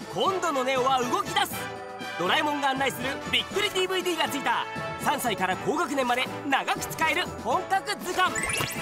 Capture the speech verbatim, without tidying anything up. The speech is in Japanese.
今度のネオは動き出す。ドラえもんが案内するびっくり ディーブイディー がついたさんさいから高学年まで長く使える本格図鑑。